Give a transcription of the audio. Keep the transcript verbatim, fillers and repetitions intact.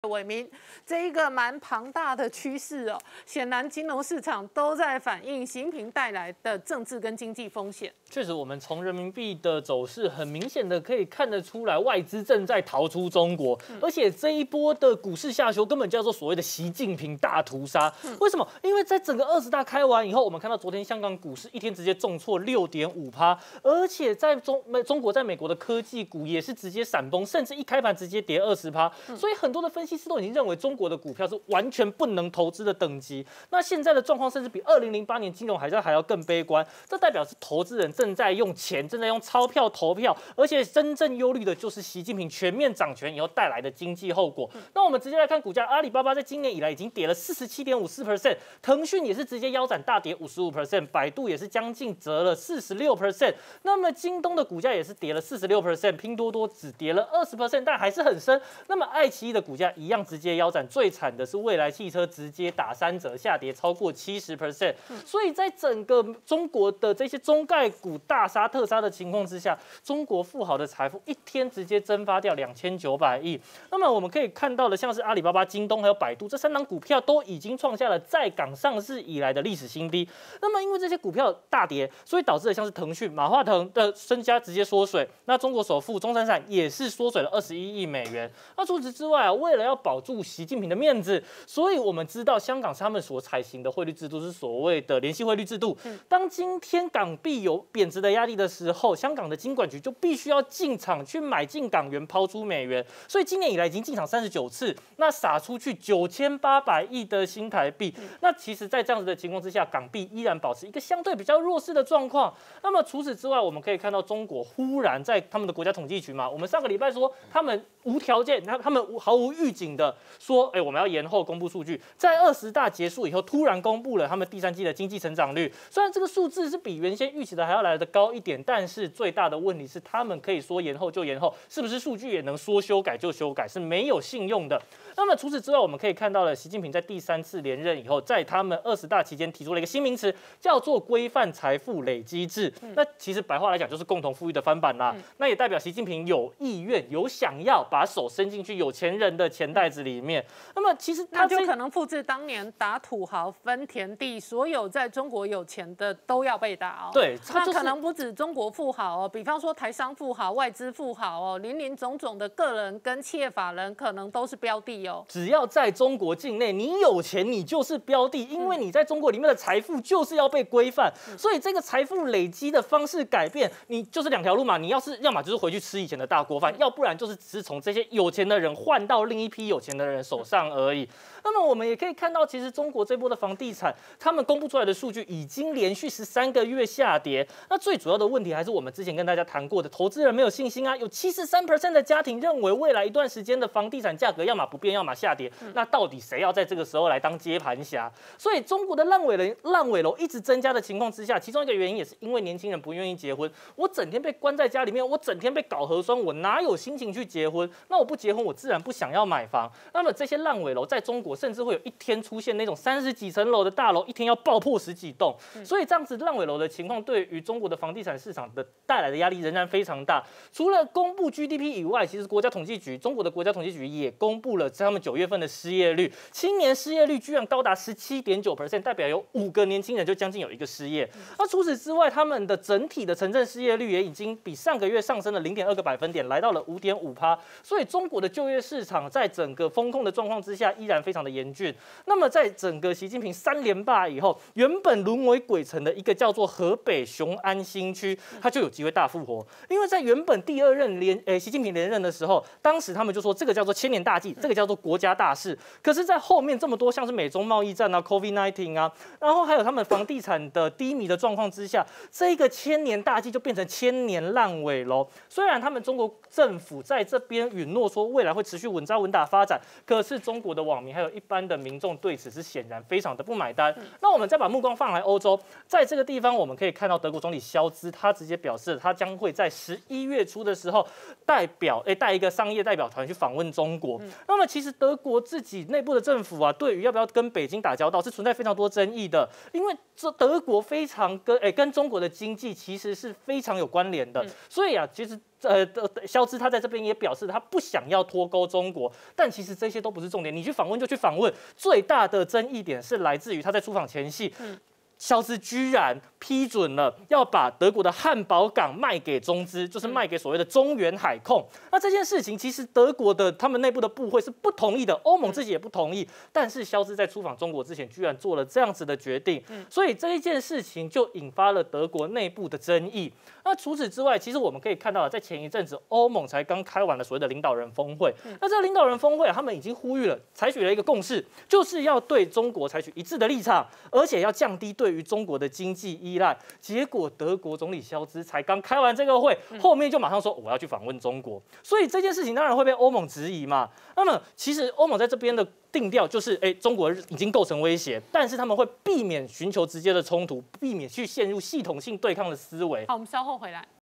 伟民，这一个蛮庞大的趋势哦，显然金融市场都在反映习近平带来的政治跟经济风险。 确实，我们从人民币的走势很明显的可以看得出来，外资正在逃出中国，嗯、而且这一波的股市下修根本叫做所谓的习近平大屠杀。嗯、为什么？因为在整个二十大开完以后，我们看到昨天香港股市一天直接重挫六点五趴，而且在中美中国在美国的科技股也是直接闪崩，甚至一开盘直接跌二十趴。嗯、所以很多的分析师都已经认为中国的股票是完全不能投资的等级。那现在的状况甚至比二零零八年金融海啸还要更悲观，这代表是投资人正在用钱，正在用钞票投票，而且真正忧虑的就是习近平全面掌权以后带来的经济后果。嗯、那我们直接来看股价，阿里巴巴在今年以来已经跌了四十七点五四 percent， 腾讯也是直接腰斩大跌五十五 percent， 百度也是将近折了四十六 percent， 那么京东的股价也是跌了四十六 percent， 拼多多只跌了二十 percent， 但还是很深。那么爱奇艺的股价一样直接腰斩，最惨的是蔚来汽车直接打三折，下跌超过七十 percent。所以在整个中国的这些中概股大杀特杀的情况之下，中国富豪的财富一天直接蒸发掉两千九百亿。那么我们可以看到的，像是阿里巴巴、京东还有百度这三档股票都已经创下了在港上市以来的历史新低。那么因为这些股票大跌，所以导致了像是腾讯、马化腾的身家直接缩水。那中国首富钟闪闪也是缩水了二十一亿美元。那除此之外啊，为了要保住习近平的面子，所以我们知道香港是他们所采行的汇率制度是所谓的联系汇率制度。当今天港币有贬值的压力的时候，香港的金管局就必须要进场去买进港元，抛出美元。所以今年以来已经进场三十九次，那撒出去九千八百亿的新台币。那其实，在这样子的情况之下，港币依然保持一个相对比较弱势的状况。那么除此之外，我们可以看到中国忽然在他们的国家统计局嘛，我们上个礼拜说他们无条件，他他们毫无预警的说，哎、欸，我们要延后公布数据，在二十大结束以后，突然公布了他们第三季的经济成长率。虽然这个数字是比原先预期的还要来得高一点，但是最大的问题是，他们可以说延后就延后，是不是数据也能说修改就修改，是没有信用的。那么除此之外，我们可以看到了，习近平在第三次连任以后，在他们二十大期间提出了一个新名词，叫做规范财富累积制。嗯、那其实白话来讲就是共同富裕的翻版啦。嗯、那也代表习近平有意愿、有想要把手伸进去有钱人的钱袋子里面。那么其实他就可能复制当年打土豪分田地，所有在中国有钱的都要被打哦。 对，他就是、 那可能不止中国富豪哦，比方说台商富豪、外资富豪哦，林林总总的个人跟企业法人可能都是标的哦。 只要在中国境内，你有钱，你就是标的，因为你在中国里面的财富就是要被规范。嗯、所以这个财富累积的方式改变，你就是两条路嘛。你要是要么就是回去吃以前的大锅饭，嗯、要不然就是只是从这些有钱的人换到另一批有钱的人手上而已。那么我们也可以看到，其实中国这波的房地产，他们公布出来的数据已经连续十三个月下跌。那最主要的问题还是我们之前跟大家谈过的，投资人没有信心啊。有 百分之七十三 的家庭认为未来一段时间的房地产价格要么不变，要么下跌。嗯、那到底谁要在这个时候来当接盘侠？所以中国的烂尾楼、烂尾楼一直增加的情况之下，其中一个原因也是因为年轻人不愿意结婚。我整天被关在家里面，我整天被搞核酸，我哪有心情去结婚？那我不结婚，我自然不想要买房。那么这些烂尾楼在中国甚至会有一天出现那种三十几层楼的大楼，一天要爆破十几栋。嗯、所以这样子烂尾楼的情况，对于中国的房地产市场的带来的压力仍然非常大。除了公布 G D P 以外，其实国家统计局，中国的国家统计局也公布了他们九月份的失业率，青年失业率居然高达 百分之十七点九， 代表有五个年轻人就将近有一个失业。那除此之外，他们的整体的城镇失业率也已经比上个月上升了 零点二个百分点，来到了 五点五趴。所以中国的就业市场在整个风控的状况之下，依然非常的严峻。那么在整个习近平三连霸以后，原本沦为鬼城的一个叫做河北雄安新区，它就有机会大复活。因为在原本第二任连诶、欸、习近平连任的时候，当时他们就说这个叫做千年大计，这个叫做国家大事。可是，在后面这么多像是美中贸易战啊、COVID 十九 啊，然后还有他们房地产的低迷的状况之下，这个千年大计就变成千年烂尾楼。虽然他们中国政府在这边允诺说未来会持续稳扎稳打发展，可是中国的网民还有一般的民众对此是显然非常的不买单。嗯、那我们再把目光放来欧洲，在这个地方我们可以看到德国总理肖兹，他直接表示他将会在十一月初的时候代表诶带一个商业代表团去访问中国。嗯、那么其实德国自己内部的政府啊，对于要不要跟北京打交道是存在非常多争议的，因为这德国非常跟诶跟中国的经济其实是非常有关联的，嗯、所以啊，其实呃，肖兹他在这边也表示他不想要脱钩中国，但其实这些都不是重点。你去访问就去访问，最大的争议点是来自于他在出访前夕。嗯肖兹居然批准了要把德国的汉堡港卖给中资，就是卖给所谓的中原海控。那这件事情其实德国的他们内部的部会是不同意的，欧盟自己也不同意。但是肖兹在出访中国之前，居然做了这样子的决定，所以这一件事情就引发了德国内部的争议。那除此之外，其实我们可以看到，在前一阵子，欧盟才刚开完了所谓的领导人峰会。那这个领导人峰会，他们已经呼吁了，采取了一个共识，就是要对中国采取一致的立场，而且要降低对于中国的经济依赖。结果德国总理肖兹才刚开完这个会，后面就马上说我要去访问中国，所以这件事情当然会被欧盟质疑嘛。那么其实欧盟在这边的定调就是，哎，中国已经构成威胁，但是他们会避免寻求直接的冲突，避免去陷入系统性对抗的思维。 好，我们稍后回来。